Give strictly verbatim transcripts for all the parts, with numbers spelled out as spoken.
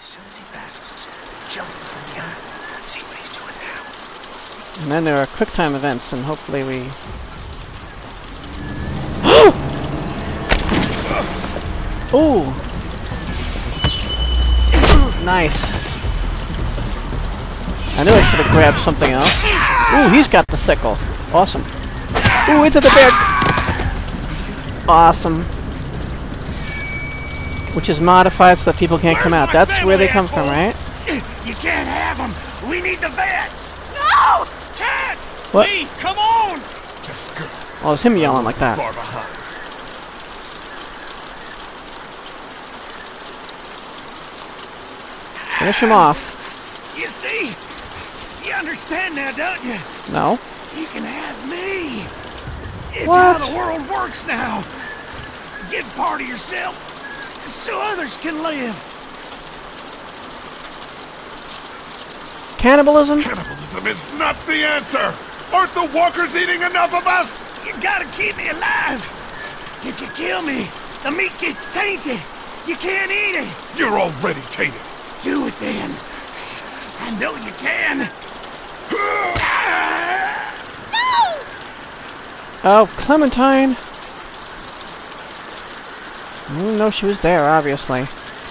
As soon as he passes us, we'll jump him from behind. See what he's doing now. And then there are quick time events, and hopefully we... Ooh! Nice. I knew I should have grabbed something else. Ooh, he's got the sickle. Awesome. Ooh, into the bear! Awesome. Which is modified so that people can't come out. That's where they come from, right? You can't have them. We need the vet. No! Can't! What? Lee, come on! Just go. Oh, it's him yelling like that. Far behind. Finish him off. You see? You understand now, don't you? No. You can have me. It's What? how the world works now. Give part of yourself so others can live. Cannibalism? Cannibalism is not the answer! Aren't the walkers eating enough of us? You gotta keep me alive. If you kill me, the meat gets tainted. You can't eat it. You're already tainted. Do it then. I know you can. No! Oh, Clementine! I didn't know she was there, obviously.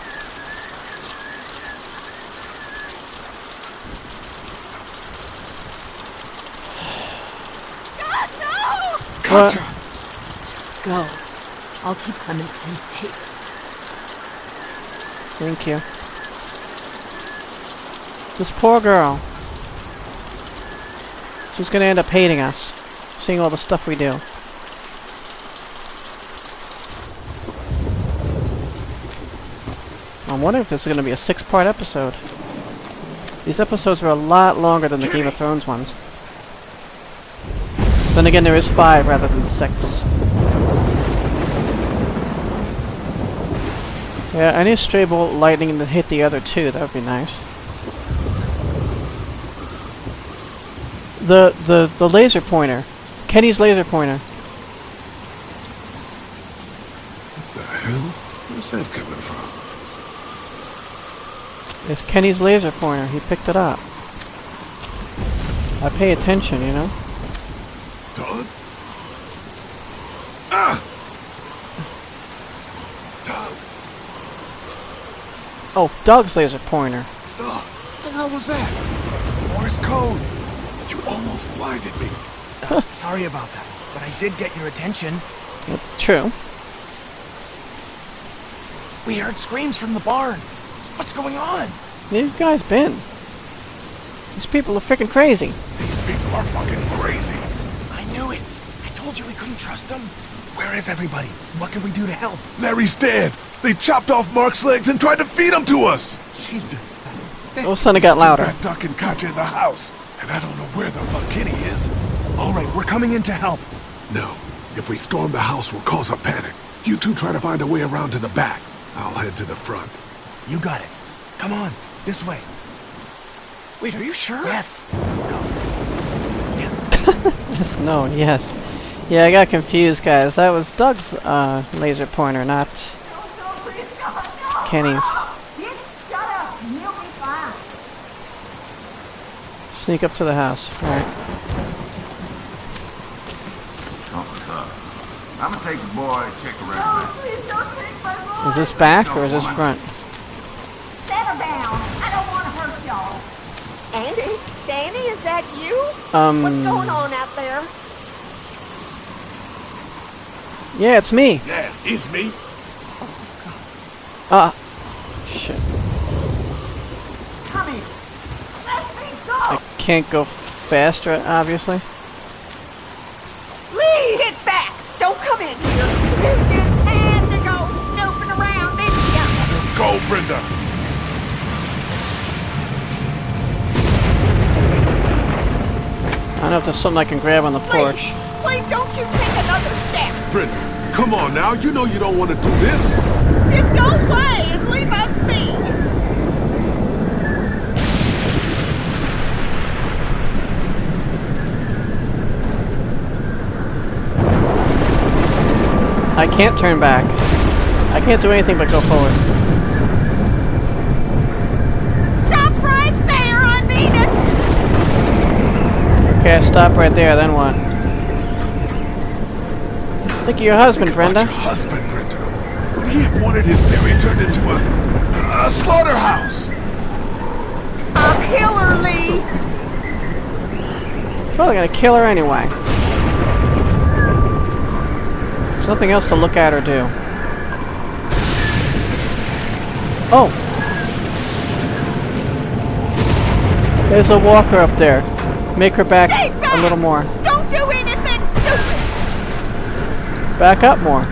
God, no! Gotcha! What? Just go. I'll keep Clementine safe. Thank you. This poor girl. She's gonna end up hating us, seeing all the stuff we do. I'm wondering if this is gonna be a six-part episode. These episodes are a lot longer than the Game of Thrones ones. Then again, there is five rather than six. Yeah, I need a stray bolt lightning to hit the other two. That would be nice. The the the laser pointer, Kenny's laser pointer. What the hell? Where's that coming from? It's Kenny's laser pointer. He picked it up. I pay attention, you know. Doug? Ah! Doug! Oh, Doug's laser pointer. Doug! What the hell was that? Morse code! You almost blinded me. Uh, sorry about that, but I did get your attention. Well, true. We heard screams from the barn. What's going on? Where you guys been? These people are freaking crazy. These people are fucking crazy. I knew it. I told you we couldn't trust them. Where is everybody? What can we do to help? Larry's dead. They chopped off Mark's legs and tried to feed him to us. Jesus, that's sick. Oh, son, it got louder. Got Duck and Katja in the house, and I don't know where the fuck Kenny is. All right, we're coming in to help. No. If we storm the house, we'll cause a panic. You two try to find a way around to the back. I'll head to the front. You got it. Come on, this way. Wait, are you sure? Yes. No. Yes. Yes, no, yes. Yeah, I got confused, guys. That was Doug's uh, laser pointer, not Kenny's. Sneak up to the house. Alright. I'm gonna take the boy and check around. No, please don't take my boy. Is this back or is this front? Settle down. I don't want to hurt y'all. Andy, Danny, is that you? Um. What's going on out there? Yeah, it's me. Yeah, it's me. Ah. Shit. Come here. Let me go. I can't go faster, obviously. Lee, hit back. Don't come in here. You just had to go snooping around, didn't ya? Go, Brenda. I don't know if there's something I can grab on the porch. Please, please don't you take another step. Brenda, come on now. You know you don't want to do this. Just go away and leave us be. I can't turn back. I can't do anything but go forward. stop right there, then what? Think of your husband, Think about Brenda. your husband, Brenda. Would he have wanted his dairy turned into a, a slaughterhouse? I'll kill her, Lee. Probably gonna kill her anyway. There's nothing else to look at or do. Oh! There's a walker up there. Make her back, Stay back. a little more. Don't do anything stupid. Back up more.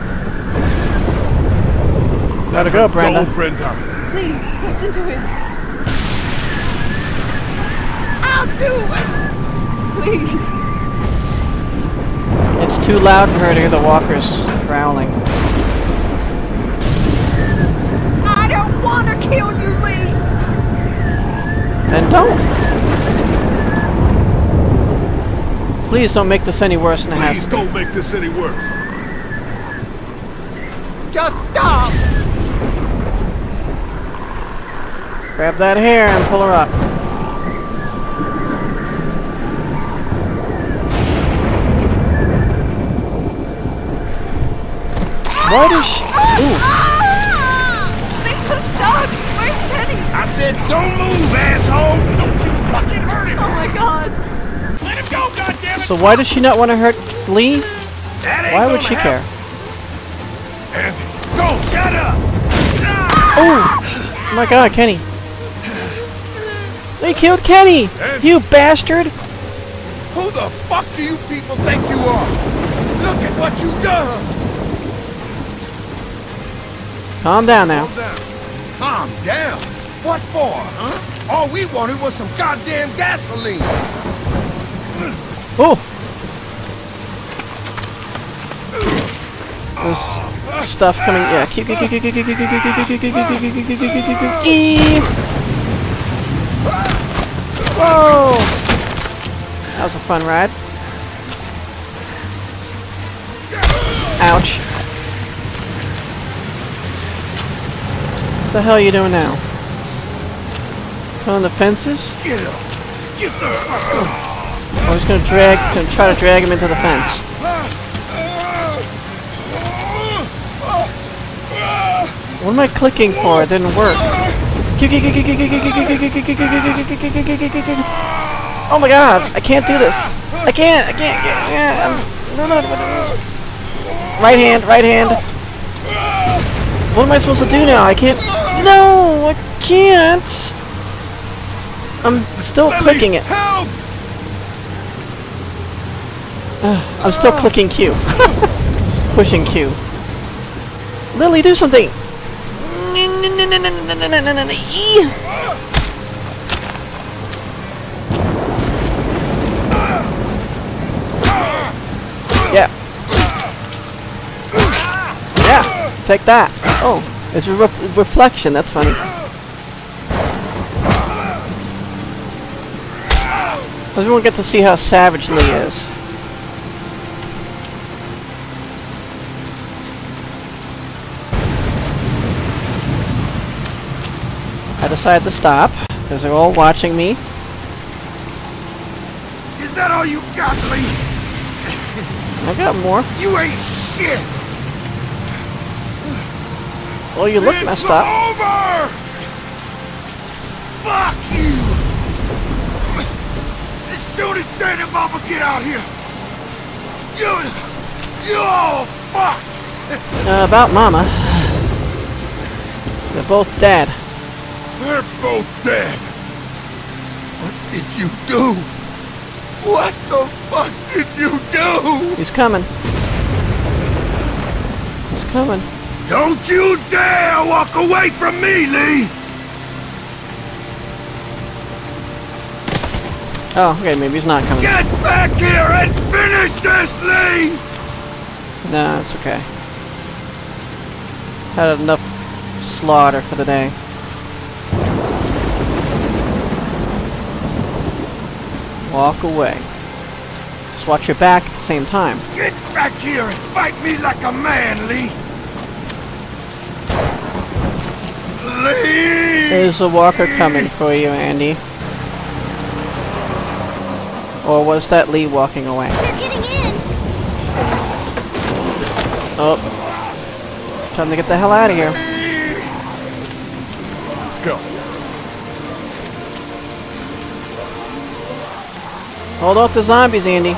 Gotta go, Brenda. Go, Brenda. Please, listen to him. I'll do it. Please. It's too loud for her to hear the walkers growling. I don't want to kill you, Lee. Then don't. Please don't make this any worse than it has Please to be. don't make this any worse. Just stop. Grab that hair and pull her up. Why does she... Ooh. They took Doug. Where's Kenny? I said, don't move, asshole! Don't you fucking hurt him! Oh my god. Let him go, goddammit! So why does she not want to hurt Lee? That ain't Why would gonna she care? happen. Andy, Don't shut up! Oh! Oh my god, Kenny. They killed Kenny! You bastard! Who the fuck do you people think you are? Look at what you done! Calm down now. Calm down. Calm down? What for, huh? All we wanted was some goddamn gasoline. Oh! There's stuff coming. Yeah, keep, keep, keep, keep, keep, keep, keep, keep, keep, keep, keep, keep, keep, keep, keep, keep, keep, keep. Eee! Whoa! That was a fun ride. Ouch. What the hell are you doing now? On the fences? Get up. Get the fuck up. I was gonna drag, to try to drag him into the fence. What am I clicking for? It didn't work. Oh my god! I can't do this. I can't. I can't. Right hand. Right hand. What am I supposed to do now? I can't. No, I can't. I'm still clicking it. Help! I'm still clicking Q. Pushing Q. Lily, do something! Yeah. Yeah, take that. Oh, it's a ref reflection, that's funny. Everyone get to see how savage Lee is. I decided to stop, because they're all watching me. Is that all you got, Lee? I got more. You ain't shit! Well, you look It's messed up. over! Fuck you! As soon as Dad and Mama get out here, you... You're all fucked! Uh, about Mama. They're both dead. They're both dead. What did you do? What the fuck did you do? He's coming. He's coming. Don't you dare walk away from me, Lee! Oh, okay, maybe he's not coming. Get back here and finish this, Lee! No, it's okay. Had enough slaughter for the day. Walk away. Just watch your back at the same time. Get back here and fight me like a man, Lee! Lee! There's a walker coming for you, Andy. Or was that Lee walking away? They're getting in. Oh. Time to get the hell out of here. Let's go. Hold off the zombies, Andy.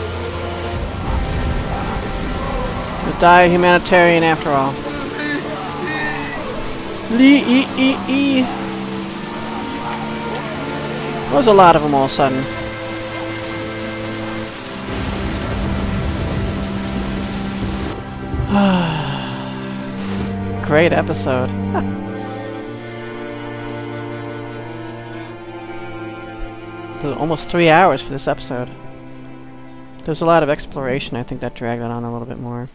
We'll die a humanitarian after all. Lee, e, e, e. There was a lot of them all of a sudden. Great episode. Almost three hours for this episode. There's a lot of exploration. I think that dragged it on a little bit more.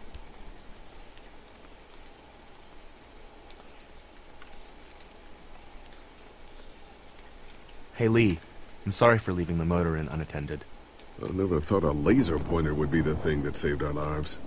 Hey Lee, I'm sorry for leaving the motor inn unattended. I never thought a laser pointer would be the thing that saved our lives.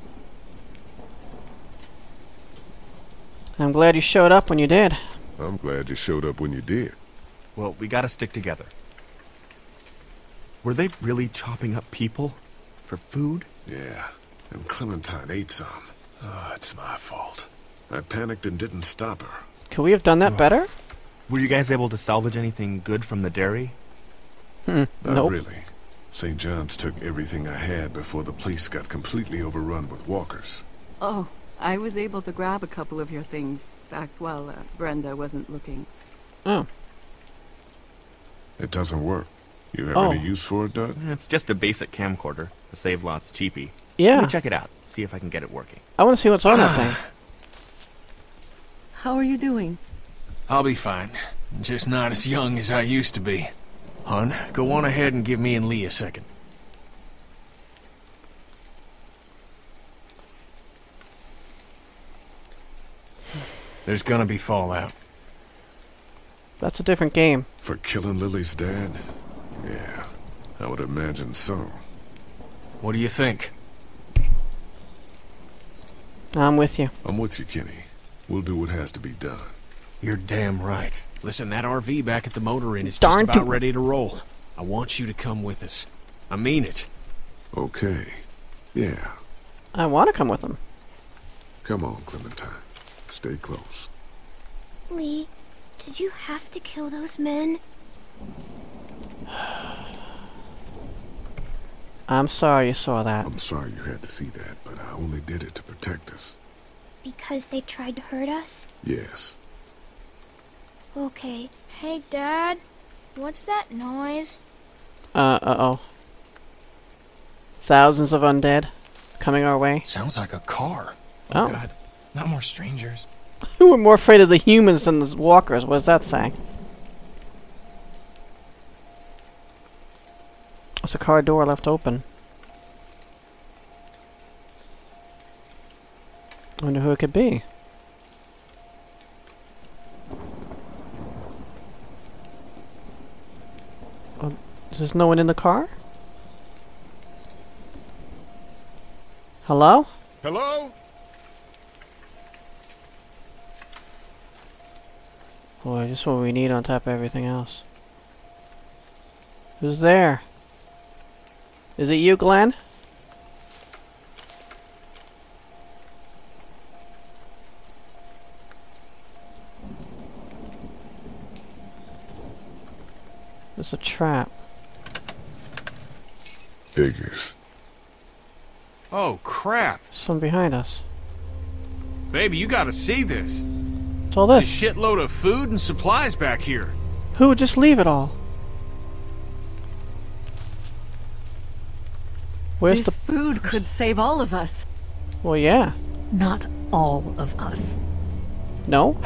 I'm glad you showed up when you did. I'm glad you showed up when you did. Well, we gotta stick together. Were they really chopping up people? For food? Yeah, and Clementine ate some. Oh, it's my fault. I panicked and didn't stop her. Could we have done that better? Were you guys able to salvage anything good from the dairy? Hmm. Not Nope. really. Saint John's took everything I had before the place got completely overrun with walkers. Oh, I was able to grab a couple of your things back while uh, Brenda wasn't looking. Oh. It doesn't work. You have Oh. any use for it, Doug? It's just a basic camcorder. The save lot's cheapy. Yeah. Let me check it out. See if I can get it working. I want to see what's on that thing. How are you doing? I'll be fine. Just not as young as I used to be. Hun, go on ahead and give me and Lee a second. There's gonna be fallout. That's a different game. For killing Lily's dad? Yeah, I would imagine so. What do you think? I'm with you. I'm with you, Kenny. We'll do what has to be done. You're damn right. Listen, that R V back at the motor inn is Darn just about tootin'. ready to roll. I want you to come with us. I mean it. Okay. Yeah. I want to come with them. Come on, Clementine. Stay close. Lee, did you have to kill those men? I'm sorry you saw that. I'm sorry you had to see that, but I only did it to protect us. Because they tried to hurt us? Yes. Okay. Hey, Dad. What's that noise? Uh, uh-oh. Thousands of undead coming our way. Sounds like a car. Oh. God. Not more strangers. Who were more afraid of the humans than the walkers? What does that say? There's a car door left open. I wonder who it could be. Oh, is there no one in the car? Hello? Hello? Boy, just what we need on top of everything else. Who's there? Is it you, Glenn? It's a trap. Figures. Oh, crap. Someone behind us. Baby, you gotta see this. What's all There's this? a shitload of food and supplies back here. Who would just leave it all? Where's This the... food could save all of us. Well, yeah. Not all of us. No?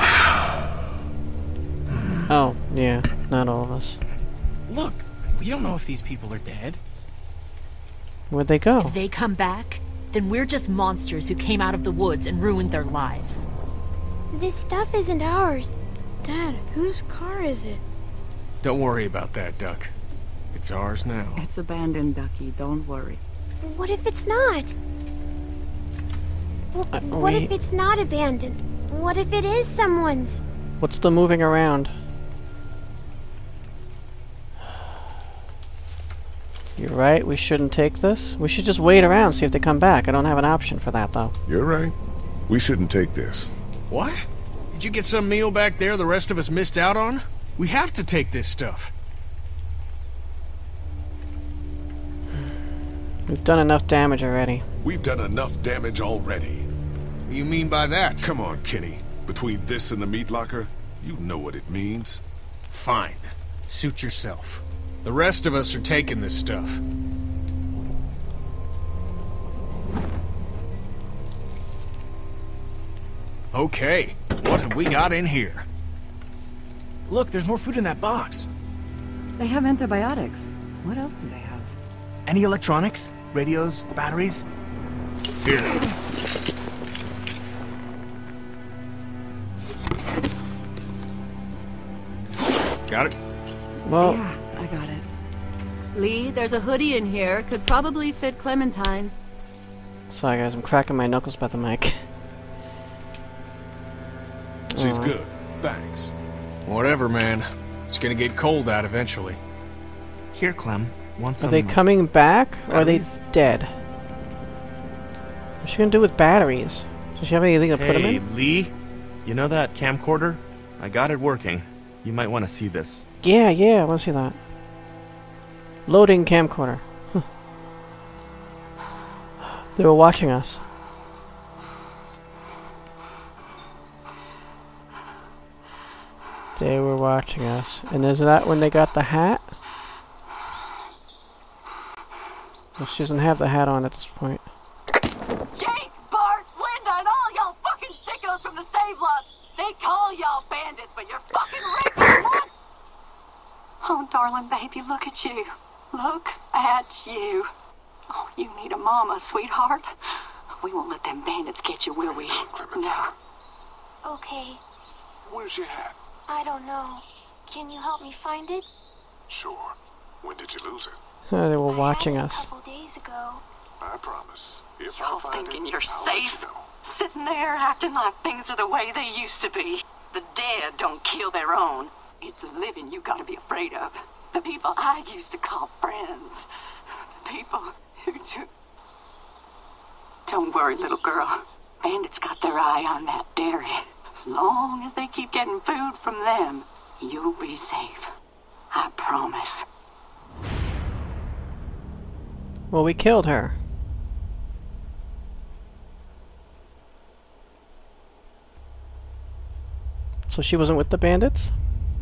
Oh, yeah. Not all of us. Look, we don't know if these people are dead. Where'd they go? If they come back, then we're just monsters who came out of the woods and ruined their lives. This stuff isn't ours. Dad, whose car is it? Don't worry about that, Duck. It's ours now. It's abandoned, Ducky. Don't worry. What if it's not? W- Uh, what we- if it's not abandoned? What if it is someone's? What's the moving around? You're right, we shouldn't take this. We should just wait around, see if they come back. I don't have an option for that, though. You're right. We shouldn't take this. What? Did you get some meal back there the rest of us missed out on? We have to take this stuff. We've done enough damage already. We've done enough damage already. What do you mean by that? Come on, Kenny. Between this and the meat locker, you know what it means. Fine. Suit yourself. The rest of us are taking this stuff. Okay, what have we got in here? Look, there's more food in that box. They have antibiotics. What else do they have? Any electronics? Radios? Batteries? Here. Got it? Well, Yeah, I got it. Lee, there's a hoodie in here. Could probably fit Clementine. sorry guys, I'm cracking my knuckles by the mic. She's Aw. good. Thanks. Whatever, man. It's gonna get cold out eventually. Here, Clem. Want Are some they coming back, or are they batteries? dead? What's she gonna do with batteries? Does she have anything to put them Hey, in? Lee? You know that camcorder? I got it working. You might want to see this. Yeah, yeah, I want to see that. Loading camcorder. Huh. They were watching us. They were watching us. And is that when they got the hat? Well, she doesn't have the hat on at this point. Jake, Bart, Linda, and all y'all fucking sickos from the save lots. They call y'all bandits, but you're fucking raping one. Oh, darling baby, look at you. Look at you. Oh, you need a mama, sweetheart. We won't let them bandits get you, will we? No. Okay, Where's your hat? I don't know. Can you help me find it? Sure. When did you lose it? Uh, they were I watching had it us. a couple days ago. I promise. If Y'all I find thinking it, you're I'll safe? let you know. Sitting there acting like things are the way they used to be. The dead don't kill their own. It's the living you gotta be afraid of. The people I used to call friends. The people who do... Don't worry, little girl. Bandits got their eye on that dairy. As long as they keep getting food from them, you'll be safe. I promise. Well, we killed her. So she wasn't with the bandits?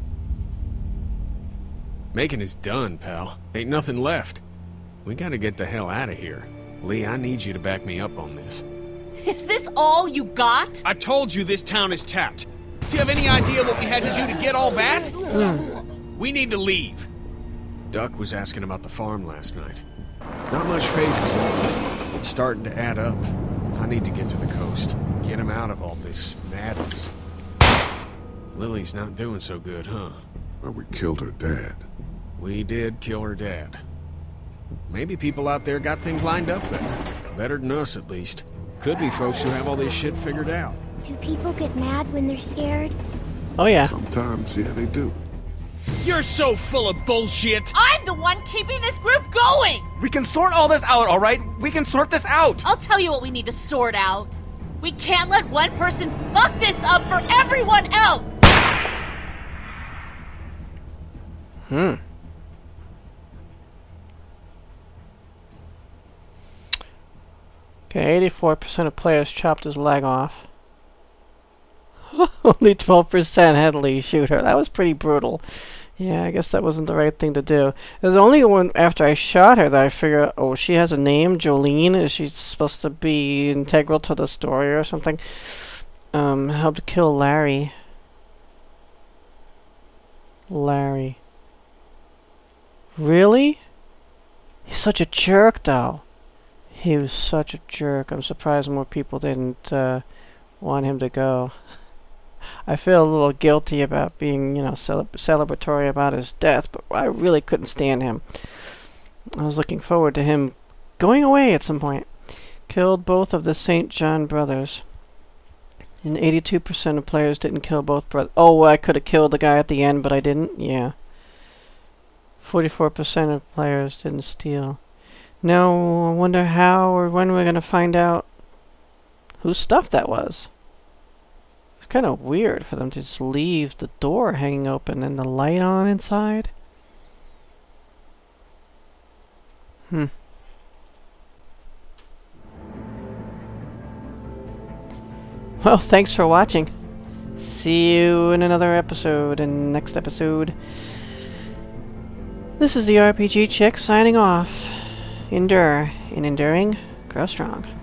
Making is done, pal. Ain't nothing left. We gotta get the hell out of here. Lee, I need you to back me up on this. Is this all you got? I told you this town is tapped. Do you have any idea what we had to do to get all that? We need to leave. Duck was asking about the farm last night. Not much faces on it. It's starting to add up. I need to get to the coast. Get him out of all this madness. Lily's not doing so good, huh? Well, we killed her dad. We did kill her dad. Maybe people out there got things lined up better. Better than us, at least. Could be folks who have all this shit figured out. Do people get mad when they're scared? Oh yeah. Sometimes, yeah, they do. You're so full of bullshit! I'm the one keeping this group going! We can sort all this out, alright? We can sort this out! I'll tell you what we need to sort out. We can't let one person fuck this up for everyone else! Hmm. Okay, eighty-four percent of players chopped his leg off. Only twelve percent had Lee shoot her. That was pretty brutal. Yeah, I guess that wasn't the right thing to do. There's only one after I shot her that I figured, oh, she has a name, Jolene. Is she supposed to be integral to the story or something? Um, helped kill Larry. Larry. Really? He's such a jerk, though. He was such a jerk. I'm surprised more people didn't uh, want him to go. I feel a little guilty about being, you know, cele celebratory about his death, but I really couldn't stand him. I was looking forward to him going away at some point. Killed both of the Saint John brothers. And eighty-two percent of players didn't kill both brothers. Oh, I could have killed the guy at the end, but I didn't? Yeah. forty-four percent of players didn't steal. Now, I wonder how or when we're gonna find out whose stuff that was. It's kind of weird for them to just leave the door hanging open and the light on inside. Hmm. Well, thanks for watching. See you in another episode, in next episode. This is the R P G Chick signing off. Endure. In enduring, grow strong.